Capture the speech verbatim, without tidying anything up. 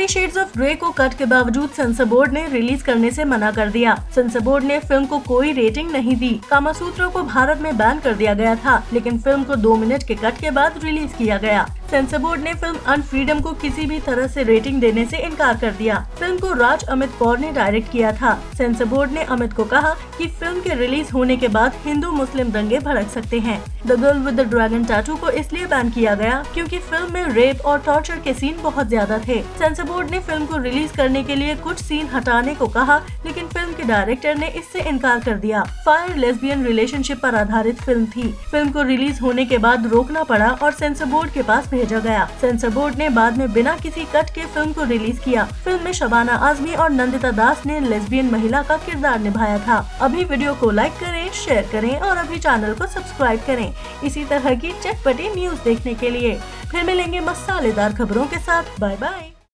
Fifty shades of grey को cut के बावजूद सेंसर बोर्ड ने रिलीज करने से मना कर दिया। सेंसर बोर्ड ने फिल्म को कोई रेटिंग नहीं दी। कामासूत्रा को भारत में बैन कर दिया गया था, लेकिन फिल्म को दो मिनट के कट के बाद रिलीज किया गया। सेंसर बोर्ड ने फिल्म अनफ्रीडम को किसी भी तरह से रेटिंग देने से इनकार कर दिया। फिल्म को राज अमित कौर ने डायरेक्ट किया था। सेंसर बोर्ड ने अमित को कहा कि फिल्म के रिलीज होने के बाद हिंदू मुस्लिम दंगे भड़क सकते हैं। The girl with the dragon tattoo को इसलिए बैन किया गया क्योंकि फिल्म में रेप और टॉर्चर के सीन बहुत ज्यादा थे। सेंसर बोर्ड ने फिल्म को रिलीज करने के लिए कुछ सीन हटाने को कहा, लेकिन फिल्म के डायरेक्टर ने इससे इनकार कर दिया। फायर लेस्बियन रिलेशनशिप पर आधारित फिल्म थी। फिल्म को रिलीज होने के बाद रोकना पड़ा और सेंसर बोर्ड के पास भेजा गया। सेंसर बोर्ड ने बाद में बिना किसी कट के फिल्म को रिलीज किया। फिल्म में शबाना आजमी और नंदिता दास ने लेस्बियन महिला का किरदार निभाया था। अभी वीडियो को लाइक करें, शेयर करें और अभी चैनल को सब्सक्राइब करें इसी तरह की चटपटी न्यूज देखने के लिए। फिर मिलेंगे मसालेदार खबरों के साथ। Bye bye.